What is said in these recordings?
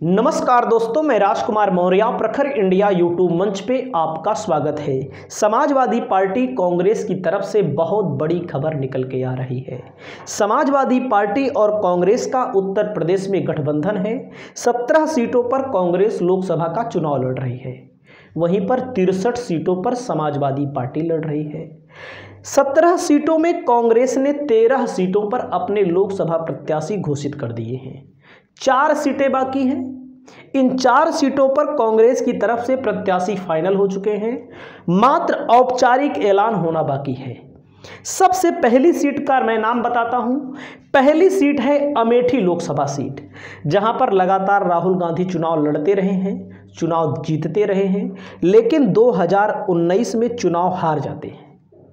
नमस्कार दोस्तों, मैं राजकुमार मौर्य प्रखर इंडिया यूट्यूब मंच पे आपका स्वागत है। समाजवादी पार्टी कांग्रेस की तरफ से बहुत बड़ी खबर निकल के आ रही है। समाजवादी पार्टी और कांग्रेस का उत्तर प्रदेश में गठबंधन है। 17 सीटों पर कांग्रेस लोकसभा का चुनाव लड़ रही है, वहीं पर 63 सीटों पर समाजवादी पार्टी लड़ रही है। 17 सीटों में कांग्रेस ने 13 सीटों पर अपने लोकसभा प्रत्याशी घोषित कर दिए हैं। 4 सीटें बाकी हैं। इन 4 सीटों पर कांग्रेस की तरफ से प्रत्याशी फाइनल हो चुके हैं, मात्र औपचारिक ऐलान होना बाकी है। सबसे पहली सीट का मैं नाम बताता हूं। पहली सीट है अमेठी लोकसभा सीट, जहां पर लगातार राहुल गांधी चुनाव लड़ते रहे हैं, चुनाव जीतते रहे हैं, लेकिन 2019 में चुनाव हार जाते हैं।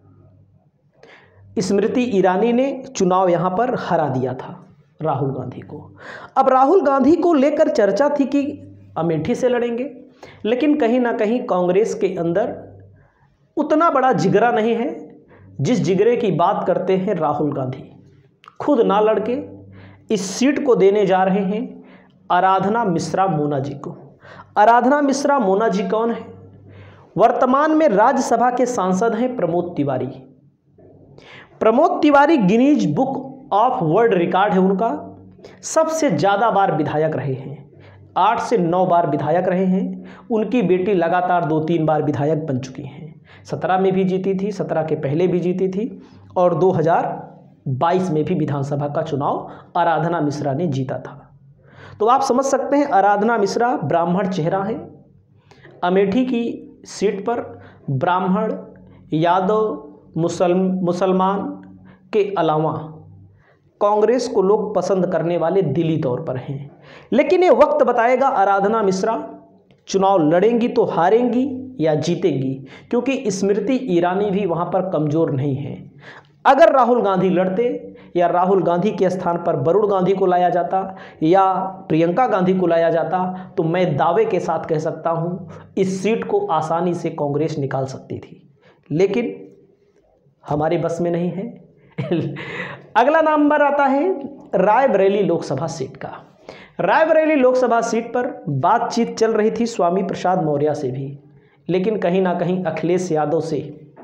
स्मृति ईरानी ने चुनाव यहां पर हरा दिया था राहुल गांधी को। अब राहुल गांधी को लेकर चर्चा थी कि अमेठी से लड़ेंगे, लेकिन कहीं ना कहीं कांग्रेस के अंदर उतना बड़ा जिगरा नहीं है जिस जिगरे की बात करते हैं राहुल गांधी। खुद ना लड़के इस सीट को देने जा रहे हैं आराधना मिश्रा मोना जी को। आराधना मिश्रा मोना जी कौन है? वर्तमान में राज्यसभा के सांसद हैं Pramod Tiwari. Pramod Tiwari Guinness book of world record है उनका। सबसे ज़्यादा बार विधायक रहे हैं, 8 से 9 बार विधायक रहे हैं। उनकी बेटी लगातार 2-3 बार विधायक बन चुकी हैं। 17 में भी जीती थी, 17 के पहले भी जीती थी, और 2022 में भी विधानसभा का चुनाव आराधना मिश्रा ने जीता था। तो आप समझ सकते हैं आराधना मिश्रा ब्राह्मण चेहरा है। अमेठी की सीट पर ब्राह्मण, यादव, मुसलमान के अलावा कांग्रेस को लोग पसंद करने वाले दिली तौर पर हैं। लेकिन ये वक्त बताएगा आराधना मिश्रा चुनाव लड़ेंगी तो हारेंगी या जीतेंगी, क्योंकि स्मृति ईरानी भी वहां पर कमजोर नहीं है। अगर राहुल गांधी लड़ते या राहुल गांधी के स्थान पर वरुण गांधी को लाया जाता या प्रियंका गांधी को लाया जाता, तो मैं दावे के साथ कह सकता हूं इस सीट को आसानी से कांग्रेस निकाल सकती थी, लेकिन हमारे बस में नहीं है। अगला नंबर आता है रायबरेली लोकसभा सीट का। रायबरेली लोकसभा सीट पर बातचीत चल रही थी स्वामी प्रसाद मौर्य से भी, लेकिन कहीं ना कहीं अखिलेश यादव से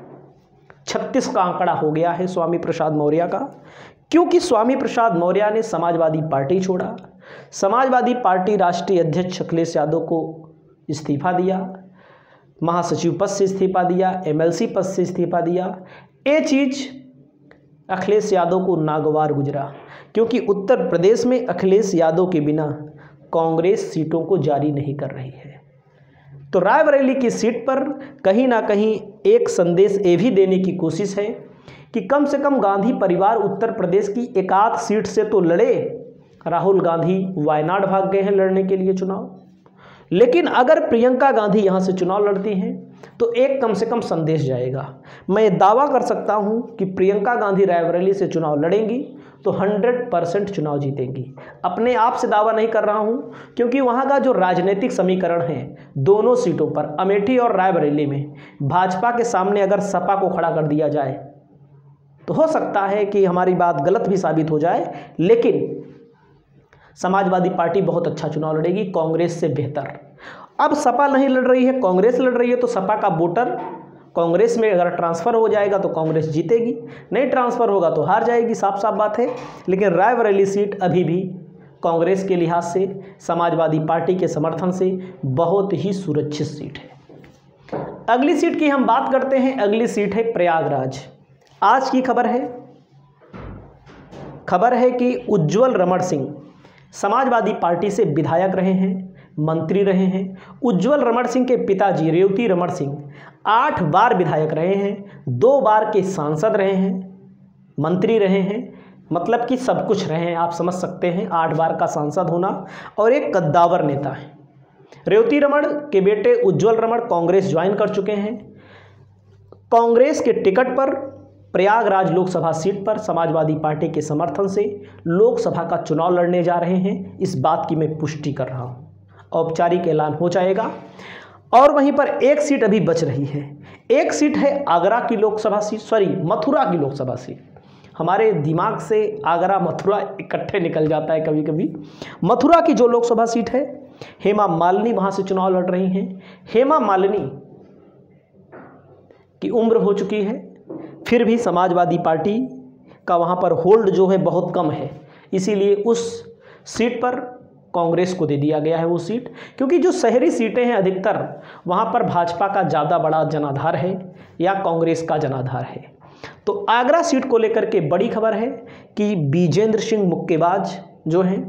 36 का आंकड़ा हो गया है स्वामी प्रसाद मौर्य का, क्योंकि स्वामी प्रसाद मौर्य ने समाजवादी पार्टी छोड़ा। समाजवादी पार्टी राष्ट्रीय अध्यक्ष अखिलेश यादव को इस्तीफा दिया, महासचिव पद से इस्तीफा दिया, MLC पद से इस्तीफा दिया। ये चीज़ अखिलेश यादव को नागवार गुजरा, क्योंकि उत्तर प्रदेश में अखिलेश यादव के बिना कांग्रेस सीटों को जारी नहीं कर रही है। तो रायबरेली की सीट पर कहीं ना कहीं एक संदेश ये भी देने की कोशिश है कि कम से कम गांधी परिवार उत्तर प्रदेश की एक आध सीट से तो लड़े। राहुल गांधी वायनाड भाग गए हैं लड़ने के लिए चुनाव, लेकिन अगर प्रियंका गांधी यहाँ से चुनाव लड़ती हैं तो एक कम से कम संदेश जाएगा। मैं दावा कर सकता हूँ कि प्रियंका गांधी रायबरेली से चुनाव लड़ेंगी तो 100% चुनाव जीतेंगी। अपने आप से दावा नहीं कर रहा हूँ, क्योंकि वहाँ का जो राजनीतिक समीकरण है दोनों सीटों पर, अमेठी और रायबरेली में, भाजपा के सामने अगर सपा को खड़ा कर दिया जाए तो हो सकता है कि हमारी बात गलत भी साबित हो जाए, लेकिन समाजवादी पार्टी बहुत अच्छा चुनाव लड़ेगी, कांग्रेस से बेहतर। अब सपा नहीं लड़ रही है, कांग्रेस लड़ रही है, तो सपा का वोटर कांग्रेस में अगर ट्रांसफ़र हो जाएगा तो कांग्रेस जीतेगी, नहीं ट्रांसफ़र होगा तो हार जाएगी, साफ साफ बात है। लेकिन रायबरेली सीट अभी भी कांग्रेस के लिहाज से, समाजवादी पार्टी के समर्थन से बहुत ही सुरक्षित सीट है। अगली सीट की हम बात करते हैं। अगली सीट है प्रयागराज। आज की खबर है कि उज्ज्वल रमण सिंह समाजवादी पार्टी से विधायक रहे हैं, मंत्री रहे हैं। उज्ज्वल रमण सिंह के पिताजी रेवती रमण सिंह 8 बार विधायक रहे हैं, 2 बार के सांसद रहे हैं, मंत्री रहे हैं, मतलब कि सब कुछ रहे हैं। आप समझ सकते हैं 8 बार का सांसद होना, और एक कद्दावर नेता है। रेवती रमण के बेटे उज्ज्वल रमण कांग्रेस ज्वाइन कर चुके हैं। कांग्रेस के टिकट पर प्रयागराज लोकसभा सीट पर समाजवादी पार्टी के समर्थन से लोकसभा का चुनाव लड़ने जा रहे हैं। इस बात की मैं पुष्टि कर रहा हूँ, औपचारिक ऐलान हो जाएगा। और वहीं पर एक सीट अभी बच रही है। एक सीट है आगरा की लोकसभा सीट, मथुरा की लोकसभा सीट। हमारे दिमाग से आगरा मथुरा इकट्ठे निकल जाता है कभी कभी। मथुरा की जो लोकसभा सीट है हेमा मालिनी वहाँ से चुनाव लड़ रही हैं। हेमा मालिनी की उम्र हो चुकी है, फिर भी समाजवादी पार्टी का वहाँ पर होल्ड जो है बहुत कम है, इसीलिए उस सीट पर कांग्रेस को दे दिया गया है वो सीट, क्योंकि जो शहरी सीटें हैं अधिकतर वहाँ पर भाजपा का ज़्यादा बड़ा जनाधार है या कांग्रेस का जनाधार है। तो आगरा सीट को लेकर के बड़ी खबर है कि विजेंद्र सिंह मुक्केबाज जो हैं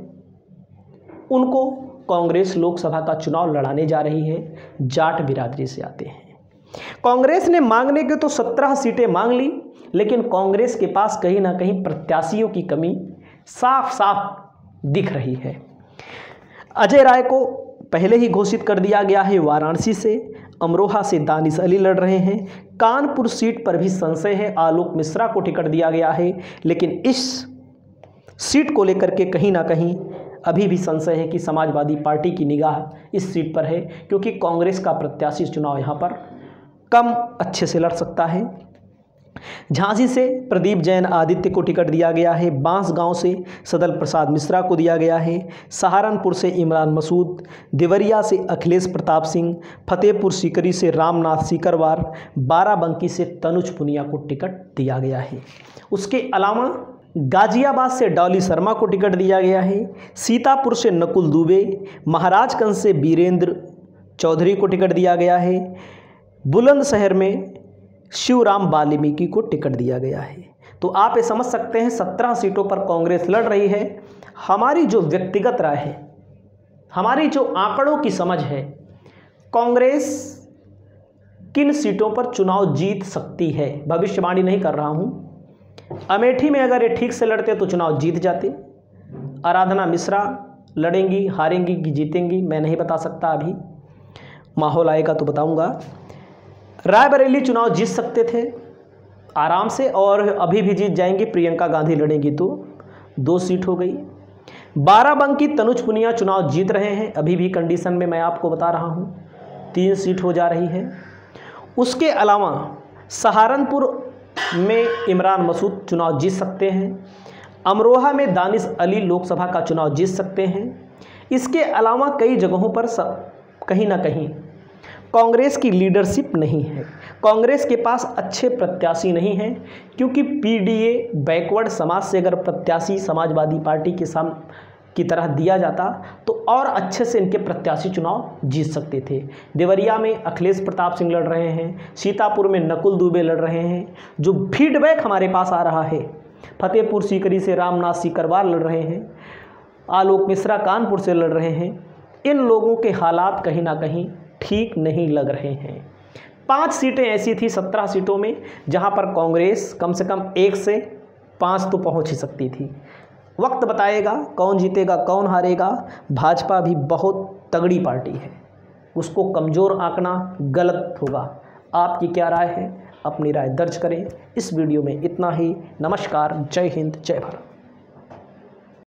उनको कांग्रेस लोकसभा का चुनाव लड़ाने जा रही है, जाट बिरादरी से आते हैं। कांग्रेस ने मांगने के तो 17 सीटें मांग ली, लेकिन कांग्रेस के पास कहीं ना कहीं प्रत्याशियों की कमी साफ साफ दिख रही है। अजय राय को पहले ही घोषित कर दिया गया है वाराणसी से, अमरोहा से दानिश अली लड़ रहे हैं, कानपुर सीट पर भी संशय है, आलोक मिश्रा को टिकट दिया गया है, लेकिन इस सीट को लेकर के कहीं ना कहीं अभी भी संशय है कि समाजवादी पार्टी की निगाह इस सीट पर है, क्योंकि कांग्रेस का प्रत्याशी चुनाव यहाँ पर कम अच्छे से लड़ सकता है। झांसी से प्रदीप जैन आदित्य को टिकट दिया गया है, बांसगांव से सदल प्रसाद मिश्रा को दिया गया है, सहारनपुर से इमरान मसूद, देवरिया से अखिलेश प्रताप सिंह, फतेहपुर सीकरी से रामनाथ सीकरवार, बाराबंकी से तनुज पुनिया को टिकट दिया गया है। उसके अलावा गाजियाबाद से डॉली शर्मा को टिकट दिया गया है, सीतापुर से नकुल दुबे, महाराजगंज से वीरेंद्र चौधरी को टिकट दिया गया है, बुलंदशहर में शिवराम वाल्मीकि को टिकट दिया गया है। तो आप ये समझ सकते हैं 17 सीटों पर कांग्रेस लड़ रही है। हमारी जो व्यक्तिगत राय है, हमारी जो आंकड़ों की समझ है, कांग्रेस किन सीटों पर चुनाव जीत सकती है, भविष्यवाणी नहीं कर रहा हूँ। अमेठी में अगर ये ठीक से लड़ते तो चुनाव जीत जाते। आराधना मिश्रा लड़ेंगी, हारेंगी कि जीतेंगी मैं नहीं बता सकता, अभी माहौल आएगा तो बताऊंगा। रायबरेली चुनाव जीत सकते थे आराम से, और अभी भी जीत जाएंगी, प्रियंका गांधी लड़ेंगी तो 2 सीट हो गई। बाराबंकी तनुज पुनिया चुनाव जीत रहे हैं, अभी भी कंडीशन में मैं आपको बता रहा हूं, 3 सीट हो जा रही है। उसके अलावा सहारनपुर में इमरान मसूद चुनाव जीत सकते हैं, अमरोहा में दानिश अली लोकसभा का चुनाव जीत सकते हैं। इसके अलावा कई जगहों पर कहीं ना कहीं कांग्रेस की लीडरशिप नहीं है, कांग्रेस के पास अच्छे प्रत्याशी नहीं हैं, क्योंकि पीडीए बैकवर्ड समाज से अगर प्रत्याशी समाजवादी पार्टी की तरह दिया जाता तो और अच्छे से इनके प्रत्याशी चुनाव जीत सकते थे। देवरिया में अखिलेश प्रताप सिंह लड़ रहे हैं, सीतापुर में नकुल दुबे लड़ रहे हैं, जो फीडबैक हमारे पास आ रहा है। फतेहपुर सीकरी से रामनाथ सीकरवार लड़ रहे हैं, आलोक मिश्रा कानपुर से लड़ रहे हैं। इन लोगों के हालात कहीं ना कहीं ठीक नहीं लग रहे हैं। 5 सीटें ऐसी थी 17 सीटों में जहां पर कांग्रेस कम से कम 1 से 5 तो पहुंच ही सकती थी। वक्त बताएगा कौन जीतेगा कौन हारेगा। भाजपा भी बहुत तगड़ी पार्टी है, उसको कमज़ोर आंकना गलत होगा। आपकी क्या राय है? अपनी राय दर्ज करें। इस वीडियो में इतना ही। नमस्कार, जय हिंद, जय भारत।